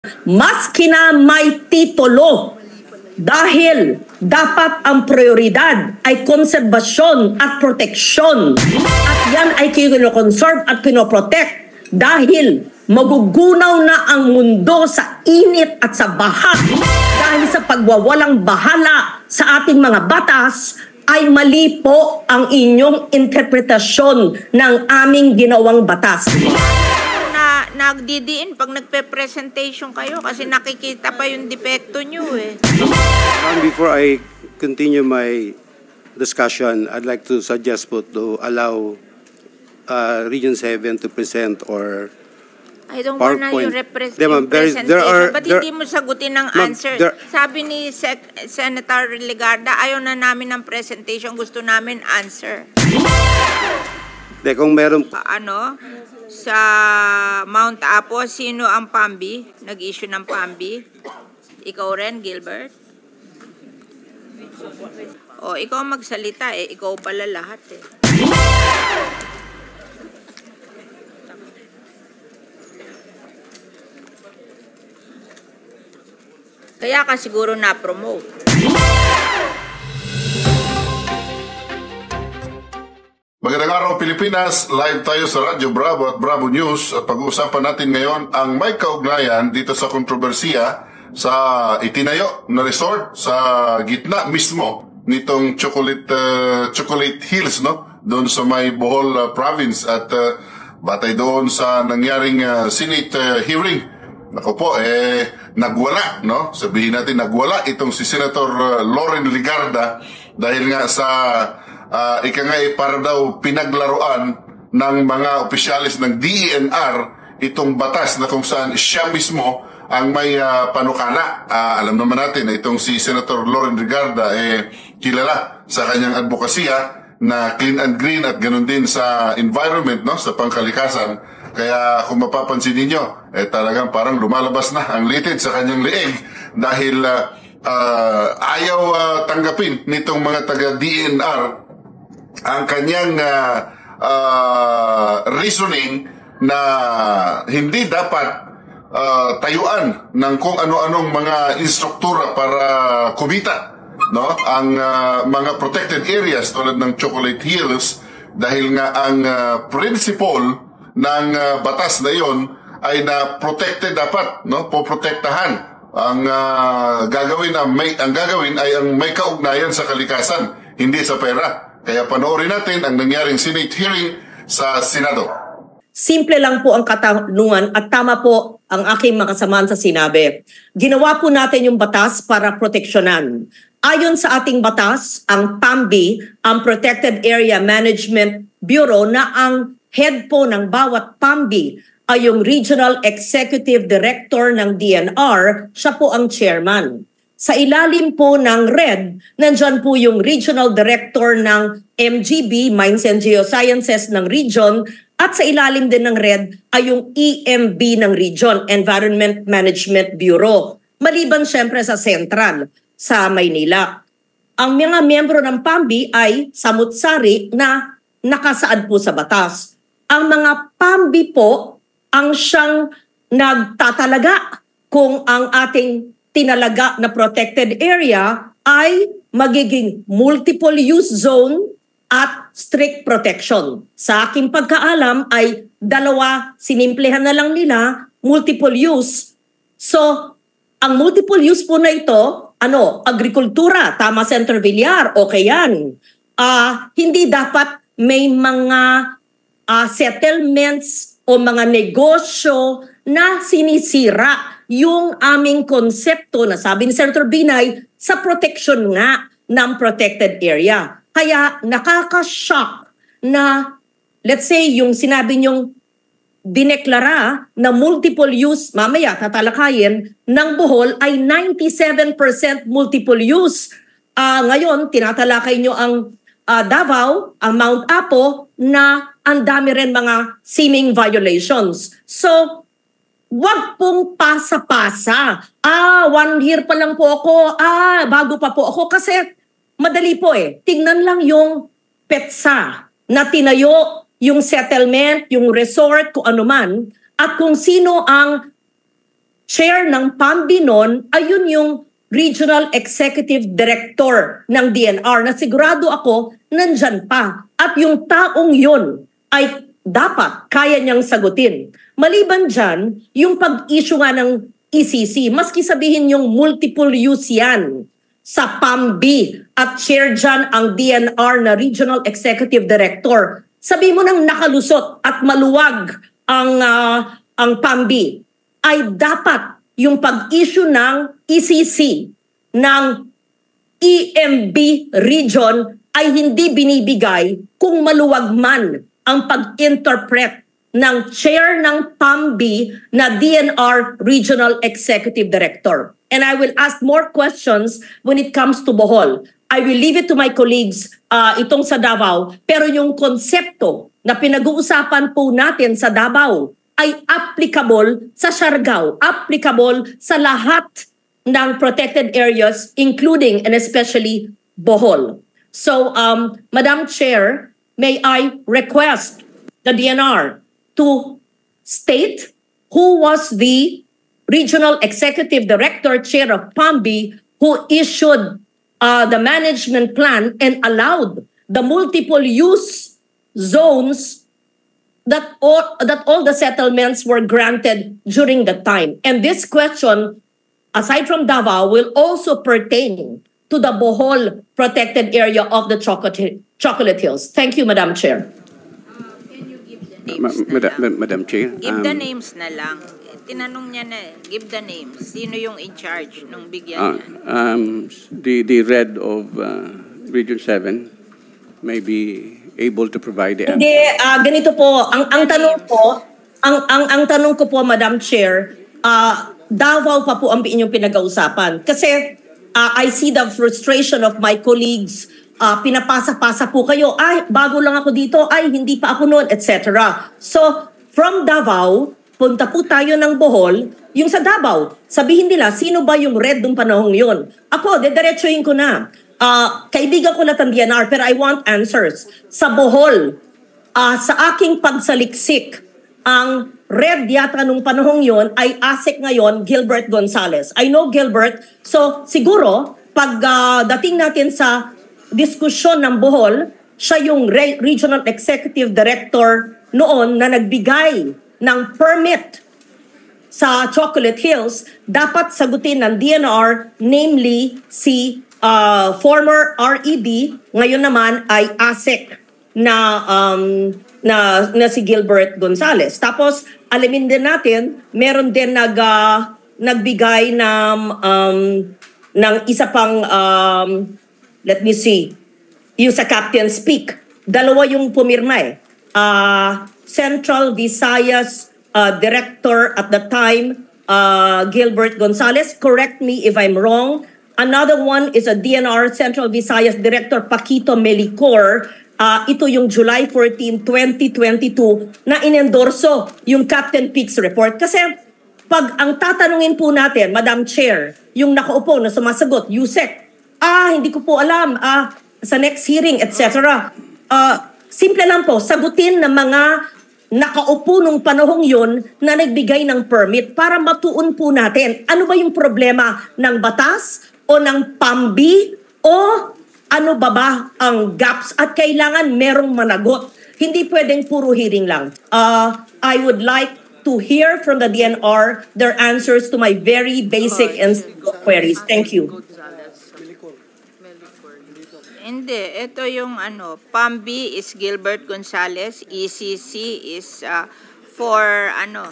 maski na may titulo, dahil dapat ang prioridad ay konserbasyon at proteksyon. At yan ay kino-conserve at pinoprotect dahil magugunaw na ang mundo sa init at sa baha dahil sa pagwawalang bahala sa ating mga batas ay mali po ang inyong interpretasyon ng aming ginawang batas. Nagdidiin pag nagpe-presentation kayo kasi nakikita pa yung depekto nyo eh. Before I continue my discussion, I'd like to suggest po to allow Region 7 to present or I don't want na yung presentation. Ba't hindi mo sagutin ng answer? Sabi ni Senator Legarda, ayaw na namin ng presentation, gusto namin answer. De, kung meron... Sa Mount Apo, sino ang PAMBI? Nag-issue ng PAMBI? Ikaw rin, Gilbert? O, ikaw magsalita eh. Ikaw pala lahat eh. Kaya ka siguro na-promote. Magandang araw Pilipinas, live tayo sa Radyo Bravo at Bravo News at pag-uusapan natin ngayon ang may kaugnayan dito sa kontrobersiya sa itinayo na resort sa gitna mismo nitong Chocolate Hills, no? Doon sa may Bohol province at batay doon sa nangyaring Senate hearing. Naku po, nagwala, no? Sabihin natin nagwala itong si Senator Loren Legarda dahil nga sa ika nga para daw pinaglaruan ng mga opisyalis ng DENR itong batas na kung saan siya mismo ang may panukala. Alam naman natin na itong si Senator Loren Legarda kilala sa kanyang advokasya na clean and green at ganun din sa environment, no, sa pangkalikasan. Kaya kung mapapansin ninyo, talagang parang lumalabas na ang litid sa kanyang leeg dahil ayaw tanggapin nitong mga taga-DENR ang kanyang reasoning na hindi dapat tayuan ng kung ano-anong mga instruktura para kumita, no? Ang mga protected areas tulad ng Chocolate Hills dahil nga ang principle ng batas na yon ay na protected dapat, no? Poprotektahan ang gagawin ay ang may kaugnayan sa kalikasan, hindi sa pera. Kaya panoorin natin ang nangyaring Senate hearing sa Senado. Simple lang po ang katanungan at tama po ang aking mga kasamahan sa sinabi. Ginawa po natin yung batas para proteksyonan. Ayon sa ating batas, ang PAMBI, ang Protected Area Management Bureau, na ang head po ng bawat PAMBI ay yung Regional Executive Director ng DENR, siya po ang chairman. Sa ilalim po ng RED, nandyan po yung Regional Director ng MGB, Mines and Geosciences ng region, at sa ilalim din ng RED ay yung EMB ng region, Environment Management Bureau. Maliban siyempre sa Central, sa Maynila. Ang mga miyembro ng PAMBI ay samut-sari na nakasaad po sa batas. Ang mga PAMBI po ang siyang nagtatalaga kung ang ating tinalaga na protected area ay magiging multiple use zone at strict protection. Sa aking pagkaalam ay dalawa, sinimplehan na lang nila, multiple use. So, ang multiple use po na ito, agrikultura, tama Senator Villar, okay yan. Hindi dapat may mga settlements o mga negosyo na sinisira yung aming konsepto na sabi ni Senator Binay sa protection nga ng protected area. Kaya nakaka-shock na, let's say, yung sinabi niyong dineklara na multiple use, mamaya tatalakayin, ng Bohol ay 97% multiple use. Ngayon, tinatalakay niyo ang Davao, ang Mount Apo, na ang dami rin mga seeming violations. So, wag pong pasa-pasa. 1 year pa lang po ako. Bago pa po ako. Kasi madali po eh. Tingnan lang yung petsa na tinayo, yung settlement, yung resort, kung ano man, at kung sino ang chair ng PAMBI noon, ayun yung Regional Executive Director ng DNR na sigurado ako nandyan pa. At yung taong yun ay dapat kaya niyang sagutin. Maliban dyan, yung pag-issue nga ng ECC, maski sabihin yung multiple use yan sa PAMBI at chair dyan ang DNR na Regional Executive Director, sabi mo nang nakalusot at maluwag ang PAMBI, ay dapat yung pag-issue ng ECC ng EMB region ay hindi binibigay kung maluwag man ang pag-interpret ng chair ng PAMBI na DNR Regional Executive Director. And I will ask more questions when it comes to Bohol. I will leave it to my colleagues itong sa Davao. Pero yung konsepto na pinag-uusapan po natin sa Davao ay applicable sa Siargao, applicable sa lahat ng protected areas, including and especially Bohol. So, Madam Chair, may I request the DNR to state who was the Regional Executive Director, Chair of PAMBI, who issued the management plan and allowed the multiple use zones that all the settlements were granted during the time. And this question, aside from Davao, will also pertain to the Bohol protected area of the Chocolate Hills. Thank you, Madam Chair. Madam Chair. Give the names na lang. Tinanong niya na give the names. Sino yung in charge nung bigyan niya? The Red of Region 7 may be able to provide the answer. Hindi, ganito po, ang tanong ko po, Madam Chair, Davao pa po ang inyong pinag-ausapan. Kasi I see the frustration of my colleagues, pinapasa-pasa po kayo, ay, bago lang ako dito, ay, hindi pa ako noon, etc. So, from Davao, punta po tayo ng Bohol, yung sa Davao, sabihin nila, sino ba yung red nung panahong yun? Ako, dediretsuhin ko na. Kaibigan ko na ng DNR, pero I want answers. Sa Bohol, sa aking pagsaliksik, ang red yata nung panahong yon ay ASEC ngayon, Gilbert Gonzales. I know Gilbert, so siguro, pag dating natin sa diskusyon ng Bohol, siya yung Regional Executive Director noon na nagbigay ng permit sa Chocolate Hills, dapat sagutin ng DNR, namely si former RED, ngayon naman ay ASEC na si Gilbert Gonzales. Tapos, alamin din natin, meron din nagbigay ng isa pang, let me see, yung sa Captain's Peak. Dalawa yung pumirma eh. Central Visayas Director at the time, Gilbert Gonzales. Correct me if I'm wrong. Another one is a DNR Central Visayas Director, Paquito Melicor. Ito yung July 14, 2022 na inendorso yung Captain Peaks report. Kasi pag ang tatanungin po natin, Madam Chair, yung nakaupo na sumasagot, Yusek, hindi ko po alam, sa next hearing, etc. Simple lang po, sagutin ng mga nakaupo nung panahong yun na nagbigay ng permit para matuon po natin. Ano ba yung problema ng batas o ng PAMBI o ano ba ang gaps at kailangan merong managot. Hindi pwedeng puro hearing lang. I would like to hear from the DNR their answers to my very basic and simple queries. Thank you. Hindi, ito yung PAMBI is Gilbert Gonzales, ECC is for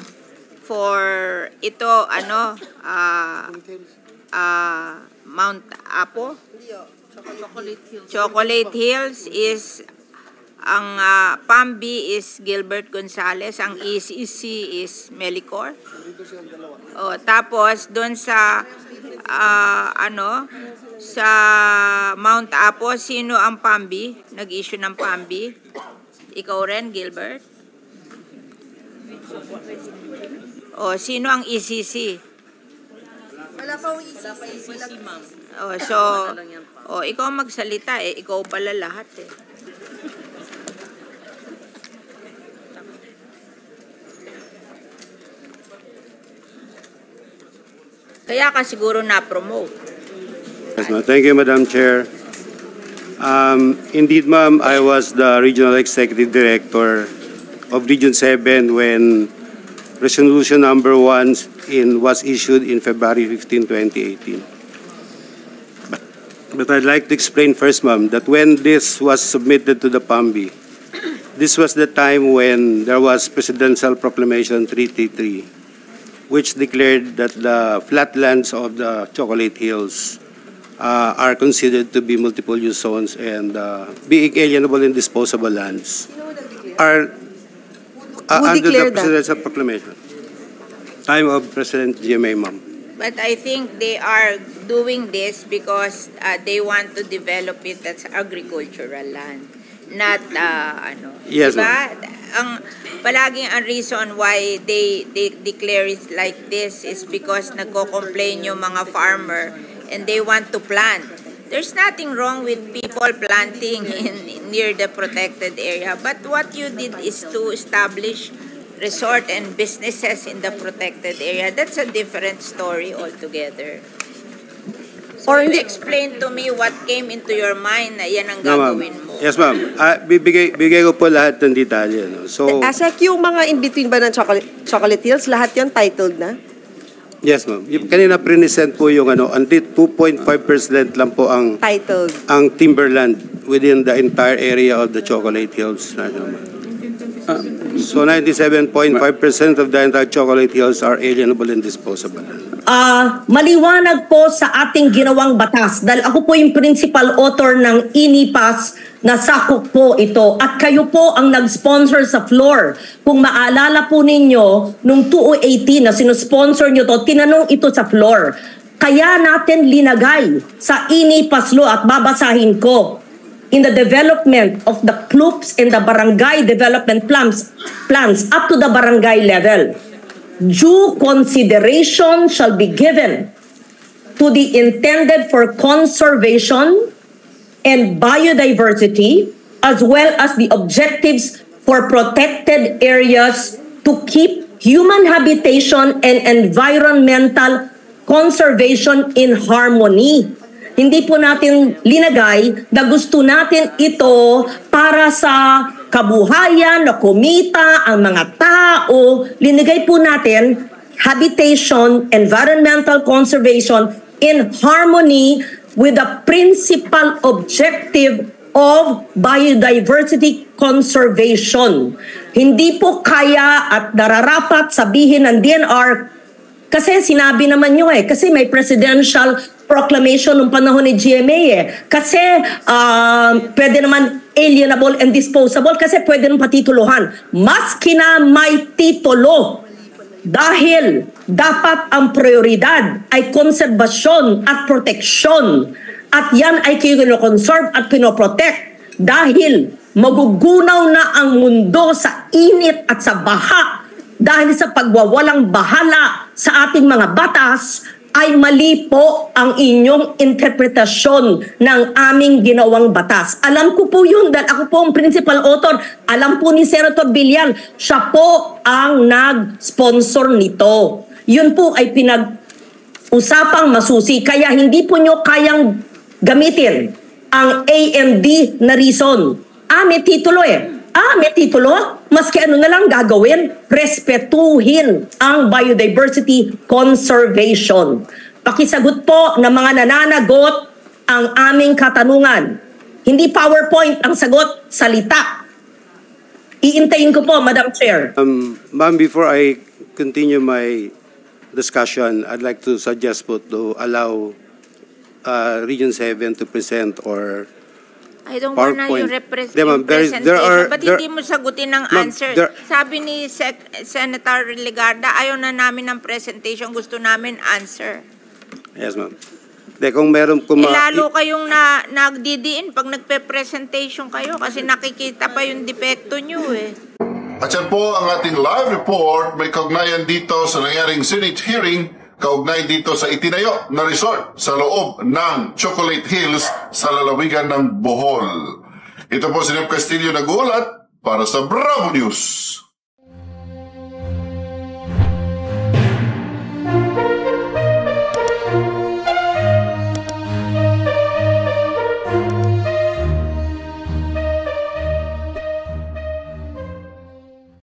Mount Apo. Chocolate Hills is ang PAMBI is Gilbert Gonzales, ang ECC is Melicor. Tapos doon sa sa Mount Apo, sino ang PAMBI? Nag-issue ng PAMBI? Ikaw rin, Gilbert? Sino ang ECC? Wala pa ang ECC, ma'am. Ikaw magsalita ikaw pala lahat Kaya ka siguro na-promote. Yes, ma'am. Thank you, Madam Chair. Indeed, ma'am, I was the Regional Executive Director of Region 7 when Resolution number 1 was issued in February 15, 2018. But I'd like to explain first, ma'am, that when this was submitted to the PAMBI, this was the time when there was Presidential Proclamation 333, which declared that the flatlands of the Chocolate Hills are considered to be multiple-use zones and being alienable and disposable lands are under the Presidential Proclamation. Time of President GMA, ma'am. But I think they are doing this because they want to develop it as agricultural land, not Yes, diba? Palaging ang reason why they declare it like this is because nagko-complain yung mga farmer and they want to plant. There's nothing wrong with people planting near the protected area, but what you did is to establish resort and businesses in the protected area. That's a different story altogether. So you explain to me what came into your mind na yan ang gagawin mo. Yes, ma'am. Bigay ko po lahat ng detalye. No? So, Asek, yung mga in-between ba ng Chocolate Hills, lahat yan titled na? yes, ma'am. Kanina present po yung until 2.5% lang po ang Titled. ang timberland within the entire area of the Chocolate Hills. So 97.5% of the entire Chocolate Hills are alienable and disposable. Maliwanag po sa ating ginawang batas dahil ako po yung principal author ng INIPAS na sakop po ito at kayo po ang nag-sponsor sa floor. Kung maalala po ninyo, nung 2018 na sinusponsor nyo to, tinanong ito sa floor. Kaya natin linagay sa INIPAS law at babasahin ko. In the development of the CLUPs and the barangay development plans up to the barangay level, due consideration shall be given to the intended for conservation and biodiversity, as well as the objectives for protected areas to keep human habitation and environmental conservation in harmony. Hindi po natin linagay na gusto natin ito para sa kabuhayan, na kumita ang mga tao. Linagay po natin habitation, environmental conservation in harmony with the principal objective of biodiversity conservation. Hindi po kaya at nararapat sabihin ng DNR kasi sinabi naman nyo kasi may presidential proclamation nung panahon ni GMA Kasi pwede naman alienable and disposable kasi pwede naman patituluhan. Maski na may titulo dahil dapat ang prioridad ay konserbasyon at proteksyon at yan ay kino-conserve at pinoprotect dahil magugunaw na ang mundo sa init at sa baha dahil sa pagwawalang bahala sa ating mga batas ay mali po ang inyong interpretasyon ng aming ginawang batas. Alam ko po yun dahil ako po ang principal author. Alam po ni Senator Villar, siya po ang nag-sponsor nito. Yun po ay pinag-usapang masusi. Kaya hindi po nyo kayang gamitin ang AMD na reason. May titulo may titulo. Maski ano na lang gagawin, respetuhin ang biodiversity conservation. Pakisagot po ng mga nananagot ang aming katanungan. Hindi PowerPoint ang sagot, salita. Iintayin ko po, Madam Chair. Ma'am, before I continue my discussion, I'd like to suggest po to allow Region 7 to present or I don't want na yung presentation. Ba't hindi mo sagutin ng answer? Sabi ni Senator Ligarda, ayaw na namin ng presentation, gusto namin answer. Yes, ma'am. Kung meron lalo kayong nagdidiin pag nagpe-presentation kayo kasi nakikita pa yung depekto nyo At yan po ang ating live report. May kaugnayan dito sa nangyaring Senate hearing, kaugnay dito sa itinayo na resort sa loob ng Chocolate Hills sa lalawigan ng Bohol. Ito po si Nep Castillo nag-uulat para sa Bravo News.